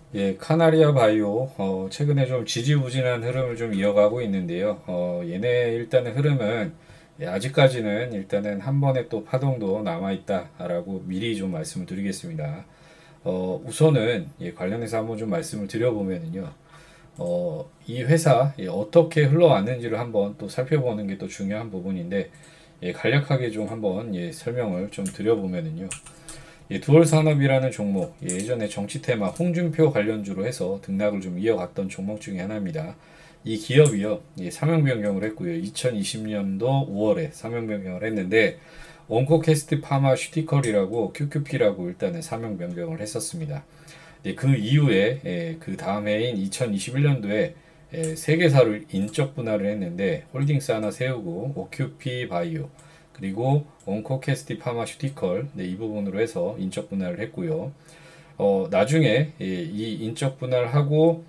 예, 카나리아 바이오, 최근에 좀 지지부진한 흐름을 좀 이어가고 있는데요. 얘네 일단은 흐름은, 예, 아직까지는 일단은 한 번의 또 파동도 남아있다라고 미리 좀 말씀을 드리겠습니다. 우선은, 예, 관련해서 한번 좀 말씀을 드려보면은요. 이 회사, 예, 어떻게 흘러왔는지를 한번 또 살펴보는 게 또 중요한 부분인데, 예, 간략하게 좀 한번, 예, 설명을 좀 드려보면은요. 예, 두얼 산업이라는 종목, 예, 예전에 정치 테마 홍준표 관련주로 해서 등락을 좀 이어갔던 종목 중에 하나입니다. 이 기업이요, 예, 사명 변경을 했고요. 2020년도 5월에 사명 변경을 했는데 온코캐스트 파마슈티컬이라고 QQP라고 일단은 사명 변경을 했었습니다. 예, 그 이후에, 예, 그 다음 해인 2021년도에 세 개사를 인적 분할을 했는데 홀딩스 하나 세우고 오큐피 바이오 그리고 온코캐스티 파마슈티컬, 네, 이 부분으로 해서 인적 분할을 했고요. 나중에, 예, 이 인적 분할하고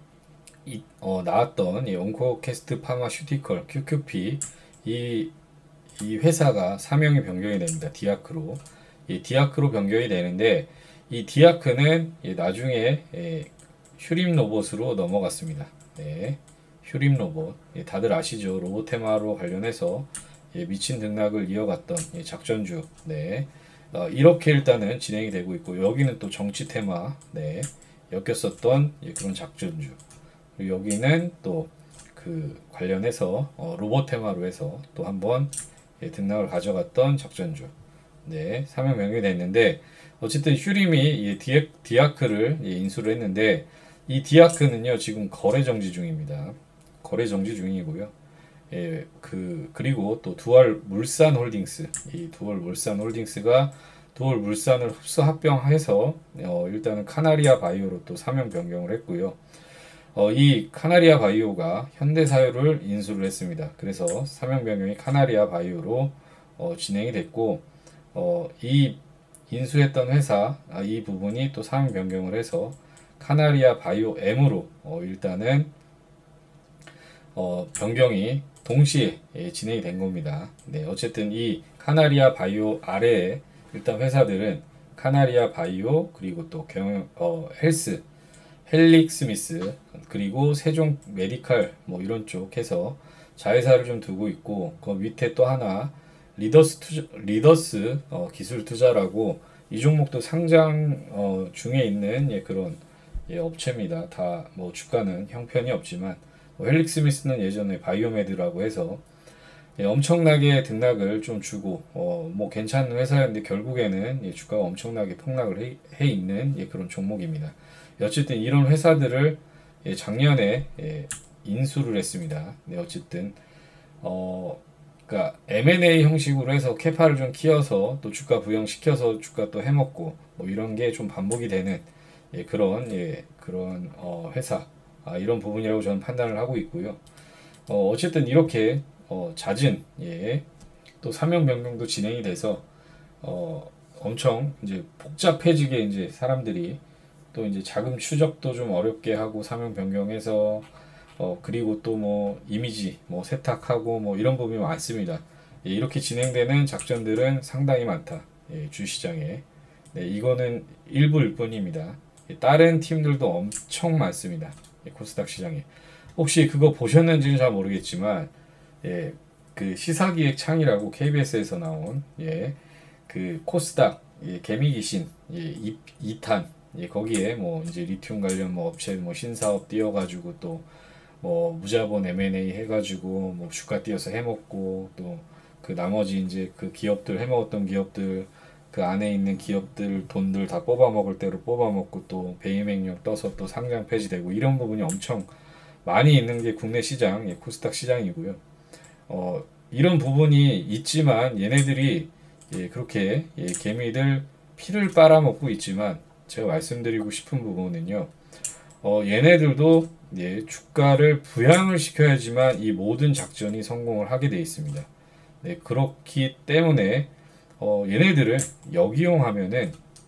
나왔던 이 온코캐스트 파마슈티컬 QQP 이, 이 회사가 사명이 변경이 됩니다. 디아크로. 이 디아크로 변경이 되는데 이 디아크는, 예, 나중에, 예, 휴림 로봇으로 넘어갔습니다. 네, 휴림 로봇. 예, 다들 아시죠? 로봇 테마로 관련해서, 예, 미친 등락을 이어갔던, 예, 작전주. 네, 이렇게 일단은 진행이 되고 있고 여기는 또 정치 테마, 네, 엮였었던, 예, 그런 작전주. 그리고 여기는 또 그 관련해서 로봇 테마로 해서 또 한번, 예, 등락을 가져갔던 작전주. 네, 사명 명령이 됐는데 어쨌든 휴림이, 예, 디아크를, 예, 인수를 했는데 이 디아크는요 지금 거래 정지 중입니다. 거래 정지 중이고요. 예, 그리고 또 두얼 물산 홀딩스, 이 두얼 물산 홀딩스가 두얼 물산을 흡수 합병해서 일단은 카나리아 바이오로 또 사명 변경을 했고요. 이 카나리아 바이오가 현대사유를 인수를 했습니다. 그래서 사명 변경이 카나리아 바이오로 진행이 됐고, 이 인수했던 회사, 이 부분이 또 사명 변경을 해서 카나리아 바이오 M으로 일단은 변경이 동시에, 예, 진행이 된 겁니다. 네, 어쨌든 이 카나리아 바이오 아래에 일단 회사들은 카나리아 바이오 그리고 또 헬스 헬릭 스미스 그리고 세종 메디칼 뭐 이런 쪽 해서 자회사를 좀 두고 있고 그 밑에 또 하나 리더스 기술 투자라고 이 종목도 상장 중에 있는, 예, 그런, 예, 업체입니다. 다 뭐 주가는 형편이 없지만 헬릭 스미스는 예전에 바이오메드라고 해서, 예, 엄청나게 등락을 좀 주고 뭐 괜찮은 회사였는데 결국에는, 예, 주가가 엄청나게 폭락을 해 있는, 예, 그런 종목입니다. 어쨌든 이런 회사들을, 예, 작년에, 예, 인수를 했습니다. 네, 어쨌든 그러니까 M&A 형식으로 해서 캐파를 좀 키워서 또 주가 부양시켜서 주가 또 해먹고 뭐 이런 게 좀 반복이 되는, 예, 그런, 예, 그런 회사, 이런 부분이라고 저는 판단을 하고 있고요. 어쨌든 이렇게 잦은, 예, 또 사명 변경도 진행이 돼서 엄청 이제 복잡해지게 이제 사람들이 또 이제 자금 추적도 좀 어렵게 하고 사명 변경해서 그리고 또 뭐 이미지 뭐 세탁하고 뭐 이런 부분이 많습니다. 예, 이렇게 진행되는 작전들은 상당히 많다. 예, 주시장에. 네, 이거는 일부일 뿐입니다. 예, 다른 팀들도 엄청 많습니다. 예, 코스닥 시장에. 혹시 그거 보셨는지는 잘 모르겠지만, 예, 그 시사기획 창이라고 KBS에서 나온, 예, 그 코스닥, 예, 개미귀신, 예, 2탄, 예, 거기에 뭐 이제 리튬 관련 뭐 업체 뭐 신사업 띄워가지고 또 뭐 무자본 M&A 해가지고 뭐 주가 띄어서 해먹고 또 그 나머지 이제 그 기업들 해먹었던 기업들 그 안에 있는 기업들 돈들 다 뽑아먹을 대로 뽑아먹고 또 배임행령 떠서 또 상장 폐지되고 이런 부분이 엄청 많이 있는 게 국내 시장, 예, 코스닥 시장이고요. 이런 부분이 있지만 얘네들이, 예, 그렇게, 예, 개미들 피를 빨아먹고 있지만 제가 말씀드리고 싶은 부분은요. 얘네들도, 예, 주가를 부양을 시켜야지만 이 모든 작전이 성공을 하게 되어 있습니다. 네, 그렇기 때문에 얘네들을 역이용하면은,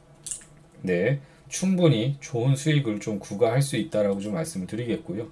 네, 충분히 좋은 수익을 좀 구가할 수 있다라고 좀 말씀을 드리겠고요.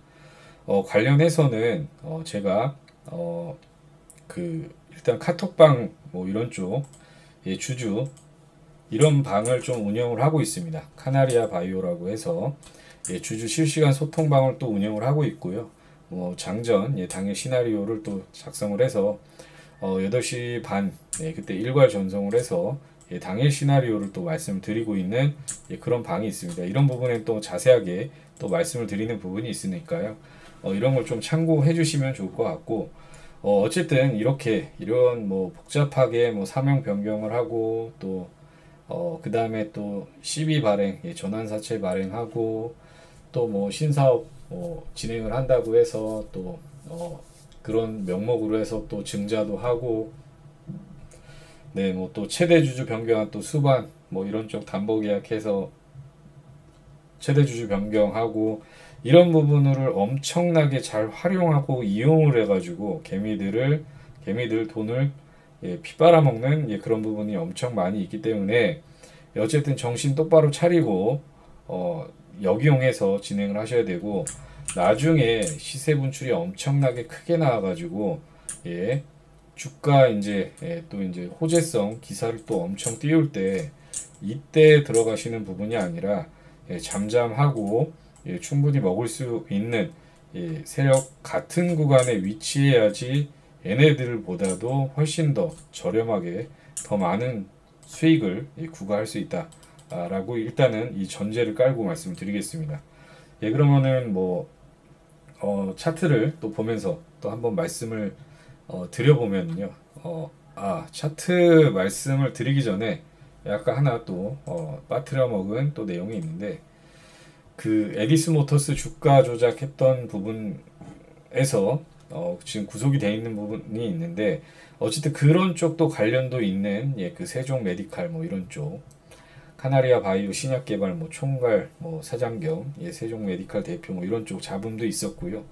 관련해서는 제가 일단 카톡방 뭐 이런 쪽, 예, 주주 이런 방을 좀 운영을 하고 있습니다. 카나리아 바이오라고 해서 주주 실시간 소통방을 또 운영을 하고 있고요. 장전 당일 시나리오를 또 작성을 해서 8시 반 그때 일괄 전송을 해서 당일 시나리오를 또 말씀드리고 있는 그런 방이 있습니다. 이런 부분에 또 자세하게 또 말씀을 드리는 부분이 있으니까요. 이런 걸 좀 참고해 주시면 좋을 것 같고, 어쨌든 이렇게 이런 뭐 복잡하게 뭐 사명 변경을 하고 또 그 다음에 또 시비 발행, 전환사채 발행하고 또 뭐 신사업 진행을 한다고 해서 또 그런 명목으로 해서 또 증자도 하고, 네, 뭐 또 최대 주주 변경한 또 수반 뭐 이런 쪽 담보 계약해서 최대 주주 변경하고 이런 부분을 엄청나게 잘 활용하고 이용을 해가지고 개미들 돈을 피 빨아먹는 그런 부분이 엄청 많이 있기 때문에 어쨌든 정신 똑바로 차리고 역이용해서 진행을 하셔야 되고, 나중에 시세 분출이 엄청나게 크게 나와가지고 주가 또 이제 호재성 기사를 또 엄청 띄울 때 이때 들어가시는 부분이 아니라 잠잠하고 충분히 먹을 수 있는 세력 같은 구간에 위치해야지 얘네들보다도 훨씬 더 저렴하게 더 많은 수익을 구가할 수 있다라고 일단은 이 전제를 깔고 말씀드리겠습니다. 그러면은 차트를 또 보면서 또 한번 말씀을 드려보면요. 차트 말씀을 드리기 전에 아까 하나 또 빠뜨려 먹은 또 내용이 있는데, 그 에디스 모터스 주가 조작했던 부분에서 지금 구속이 되어 있는 부분이 있는데, 어쨌든 그런 쪽도 관련도 있는 그 세종 메디칼 뭐 이런 쪽, 카나리아 바이오 신약 개발 뭐 총괄 뭐 사장 겸 세종 메디칼 대표 뭐 이런 쪽 자금도 있었고요.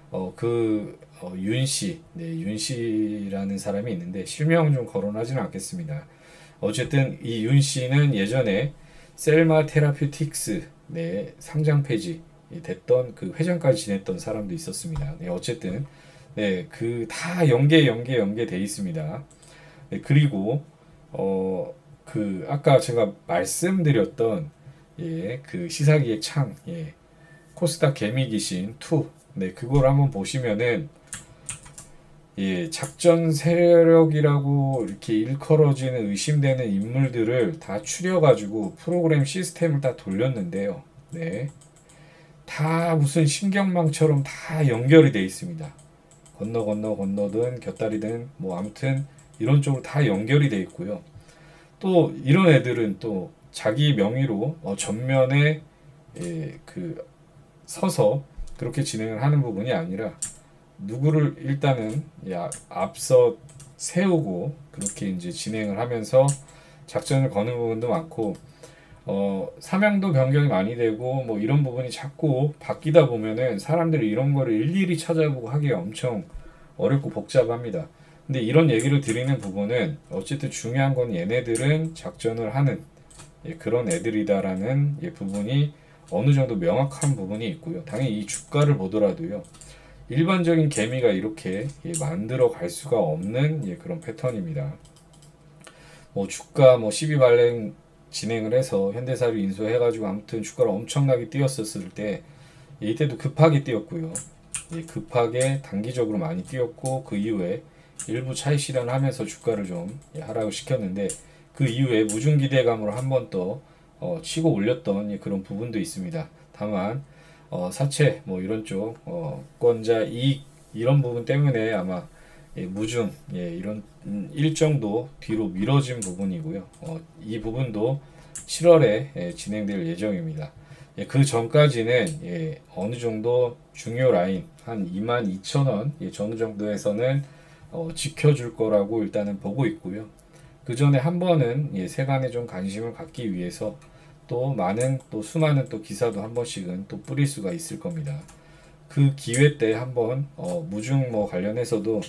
윤씨, 윤씨라는 사람이 있는데 실명은 좀 거론하지는 않겠습니다. 어쨌든 이 윤씨는 예전에 셀마 테라퓨틱스 상장 폐지 됐던 그 회장까지 지냈던 사람도 있었습니다. 어쨌든 그 다 연계돼 있습니다. 그리고 그 아까 제가 말씀드렸던 그 시사기획 창 코스닥 개미귀신 2 그걸 한번 보시면은 작전 세력이라고 이렇게 일컬어지는 의심되는 인물들을 다 추려가지고 프로그램 시스템을 다 돌렸는데요. 다 무슨 신경망처럼 다 연결이 돼 있습니다. 건너든 곁다리든 뭐 아무튼 이런 쪽으로 다 연결이 돼 있고요. 또 이런 애들은 또 자기 명의로 전면에 서서 그렇게 진행을 하는 부분이 아니라 누구를 일단은 앞서 세우고 그렇게 이제 진행을 하면서 작전을 거는 부분도 많고, 사명도 변경이 많이 되고 뭐 이런 부분이 자꾸 바뀌다 보면은 사람들이 이런 거를 일일이 찾아보고 하기가 엄청 어렵고 복잡합니다. 근데 이런 얘기를 드리는 부분은 어쨌든 중요한 건 얘네들은 작전을 하는 그런 애들이다라는 부분이 어느 정도 명확한 부분이 있고요. 당연히 이 주가를 보더라도요. 일반적인 개미가 이렇게 만들어 갈 수가 없는 그런 패턴입니다. 주가 12 발행 진행을 해서 현대사를 인수해가지고 아무튼 주가를 엄청나게 뛰었었을 때 이때도 급하게 뛰었고요. 급하게 단기적으로 많이 뛰었고 그 이후에 일부 차익 실현을 하면서 주가를 좀 하락을 시켰는데, 그 이후에 무중 기대감으로 한 번 더 치고 올렸던 그런 부분도 있습니다. 다만 사채 뭐 이런 쪽 권자 이익 이런 부분 때문에 아마 무중 이런 일정도 뒤로 미뤄진 부분이고요. 이 부분도 7월에 진행될 예정입니다. 그 전까지는 어느 정도 중요 라인 한 22,000원 전후 정도에서는 지켜줄 거라고 일단은 보고 있고요. 그 전에 한 번은 세간에 좀 관심을 갖기 위해서 또 수많은 또 기사도 한 번씩은 또 뿌릴 수가 있을 겁니다. 그 기회 때 한번 무중 관련해서도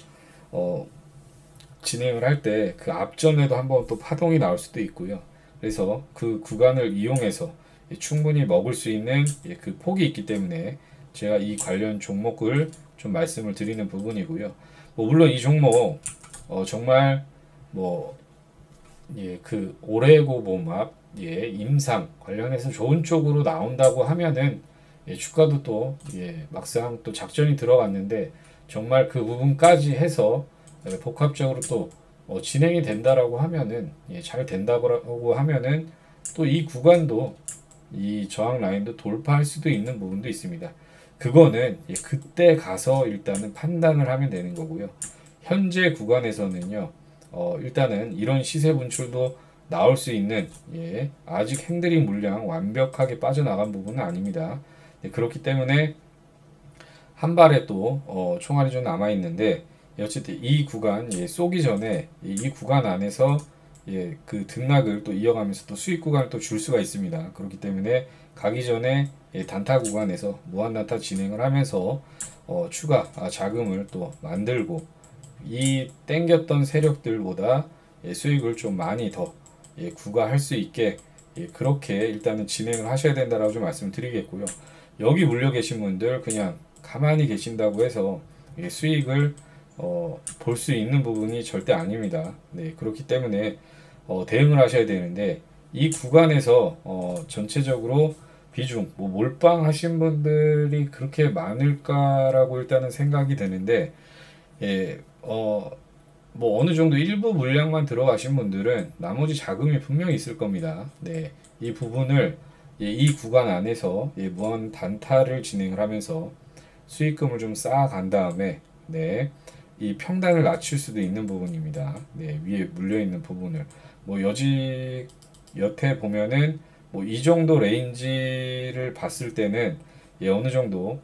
진행을 할 때 그 앞전에도 한번 또 파동이 나올 수도 있고요. 그래서 그 구간을 이용해서 충분히 먹을 수 있는 그 폭이 있기 때문에 제가 이 관련 종목을 좀 말씀을 드리는 부분이고요. 물론 이 종목 정말 그 오레고봄합, 임상 관련해서 좋은 쪽으로 나온다고 하면은 주가도 또 막상 또 작전이 들어갔는데 정말 그 부분까지 해서 복합적으로 또 진행이 된다라고 하면은 잘 된다고 하면은 또 이 구간도 이 저항 라인도 돌파할 수도 있는 부분도 있습니다. 그거는 그때 가서 일단은 판단을 하면 되는 거고요. 현재 구간에서는요, 일단은 이런 시세 분출도 나올 수 있는, 아직 핸들링 물량 완벽하게 빠져나간 부분은 아닙니다. 그렇기 때문에 한 발에 또 총알이 좀 남아 있는데, 어쨌든 이 구간 쏘기 전에 이 구간 안에서 그 등락을 또 이어가면서 또 수익 구간을 또 줄 수가 있습니다. 그렇기 때문에 가기 전에 단타 구간에서 무한 단타 진행을 하면서 추가 자금을 또 만들고 이 땡겼던 세력들보다 수익을 좀 많이 더 구가할 수 있게 그렇게 일단은 진행을 하셔야 된다라고 좀 말씀을 드리겠고요. 여기 물려 계신 분들 그냥 가만히 계신다고 해서 수익을 볼 수 있는 부분이 절대 아닙니다. 네, 그렇기 때문에 대응을 하셔야 되는데 이 구간에서 전체적으로 비중 뭐 몰빵 하신 분들이 그렇게 많을까라고 일단은 생각이 되는데 뭐 어느 정도 일부 물량만 들어가신 분들은 나머지 자금이 분명히 있을 겁니다. 네, 이 부분을 이 구간 안에서 무한 단타를 진행을 하면서 수익금을 좀 쌓아간 다음에 이 평단을 낮출 수도 있는 부분입니다. 위에 물려 있는 부분을 뭐 여태 보면은 뭐 이 정도 레인지를 봤을 때는 어느 정도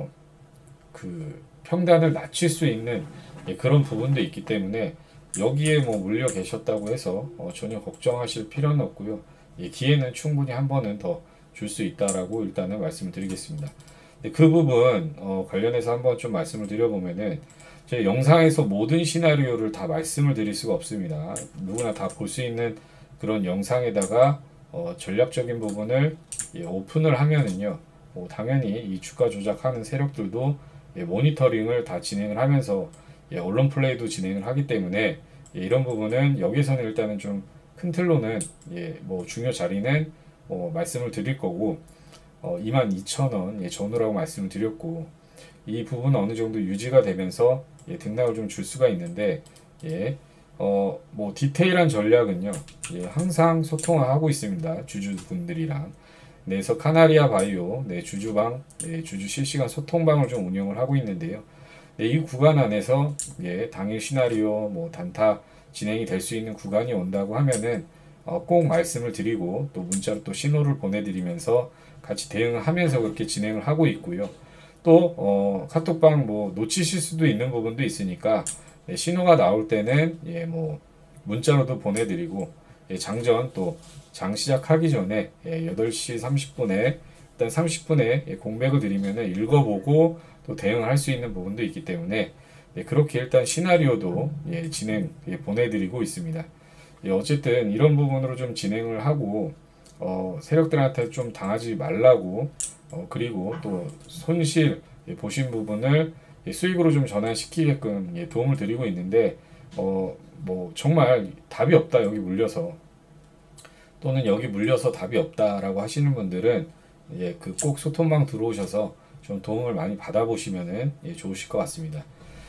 그 평단을 낮출 수 있는 그런 부분도 있기 때문에 여기에 뭐 물려 계셨다고 해서 전혀 걱정하실 필요는 없고요. 기회는 충분히 한 번은 더 줄 수 있다라고 일단은 말씀을 드리겠습니다. 그 부분 관련해서 한번 좀 말씀을 드려보면은 제 영상에서 모든 시나리오를 다 말씀을 드릴 수가 없습니다. 누구나 다 볼 수 있는 그런 영상에다가 전략적인 부분을 오픈을 하면은요, 당연히 이 주가 조작하는 세력들도 모니터링을 다 진행을 하면서 언론 플레이도 진행을 하기 때문에 이런 부분은 여기서는 일단은 좀 큰 틀로는 뭐 중요 자리는 말씀을 드릴 거고 22,000원 전후라고 말씀을 드렸고 이 부분은 어느 정도 유지가 되면서 등락을 좀 줄 수가 있는데 뭐 디테일한 전략은요 항상 소통을 하고 있습니다 주주분들이랑. 그래서 카나리아 바이오 주주방 주주 실시간 소통방을 좀 운영을 하고 있는데요. 이 구간 안에서 당일 시나리오 뭐 단타 진행이 될 수 있는 구간이 온다고 하면은 꼭 말씀을 드리고 또 문자로 또 신호를 보내드리면서 같이 대응하면서 그렇게 진행을 하고 있고요. 또 카톡방 뭐 놓치실 수도 있는 부분도 있으니까 신호가 나올 때는 뭐 문자로도 보내드리고 장전 또 장 시작하기 전에 8시 30분에 일단 30분에 공백을 드리면은 읽어보고 또 대응할 수 있는 부분도 있기 때문에 그렇게 일단 시나리오도 진행 보내드리고 있습니다. 어쨌든 이런 부분으로 좀 진행을 하고 세력들한테 좀 당하지 말라고 그리고 또 손실 보신 부분을 수익으로 좀 전환시키게끔 도움을 드리고 있는데 뭐 정말 답이 없다 여기 물려서 또는 여기 물려서 답이 없다라고 하시는 분들은 그 꼭 소통방 들어오셔서 좀 도움을 많이 받아보시면은 좋으실 것 같습니다.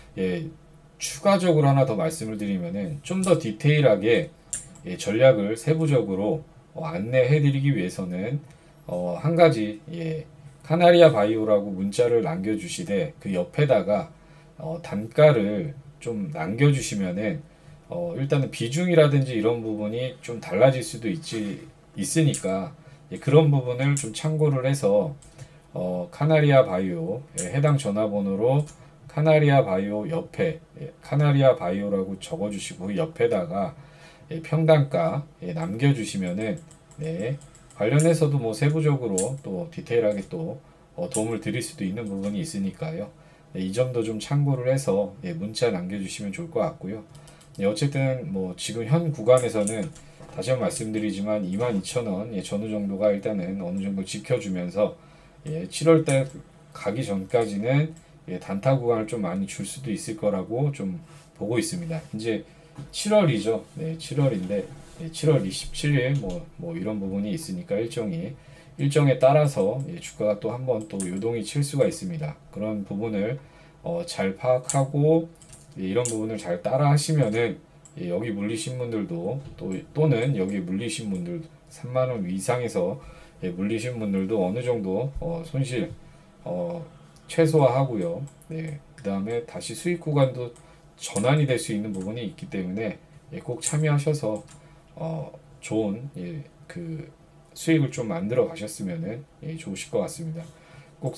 추가적으로 하나 더 말씀을 드리면은 좀 더 디테일하게 전략을 세부적으로 안내해드리기 위해서는 한 가지 카나리아 바이오라고 문자를 남겨주시되 그 옆에다가 단가를 좀 남겨주시면은 일단은 비중이라든지 이런 부분이 좀 달라질 수도 있으니까 그런 부분을 좀 참고를 해서 카나리아 바이오 해당 전화번호로 카나리아 바이오 옆에 카나리아 바이오라고 적어주시고 그 옆에다가 평단가 남겨주시면은 관련해서도 뭐 세부적으로 또 디테일하게 또 도움을 드릴 수도 있는 부분이 있으니까요. 이 점도 좀 참고를 해서 문자 남겨주시면 좋을 것 같고요. 어쨌든 뭐 지금 현 구간에서는 다시 한번 말씀드리지만 22,000원 전후 정도가 일단은 어느 정도 지켜주면서 7월달 가기 전까지는 단타 구간을 좀 많이 줄 수도 있을 거라고 좀 보고 있습니다. 이제 7월이죠. 7월인데 7월 27일 뭐 이런 부분이 있으니까 일정에 따라서 주가가 또 한번 또 요동이 칠 수가 있습니다. 그런 부분을 잘 파악하고 이런 부분을 잘 따라 하시면은 여기 물리신 분들도 또는 여기 물리신 분들 3만 원 이상에서 물리신 분들도 어느 정도 손실 최소화하고요. 네, 그 다음에 다시 수익 구간도 전환이 될 수 있는 부분이 있기 때문에 꼭 참여하셔서 좋은 그 수익을 좀 만들어 가셨으면 좋으실 것 같습니다. 꼭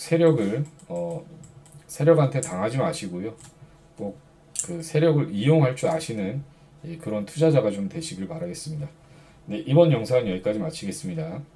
세력한테 당하지 마시고요. 꼭 그 세력을 이용할 줄 아시는 그런 투자자가 좀 되시길 바라겠습니다. 네, 이번 영상은 여기까지 마치겠습니다.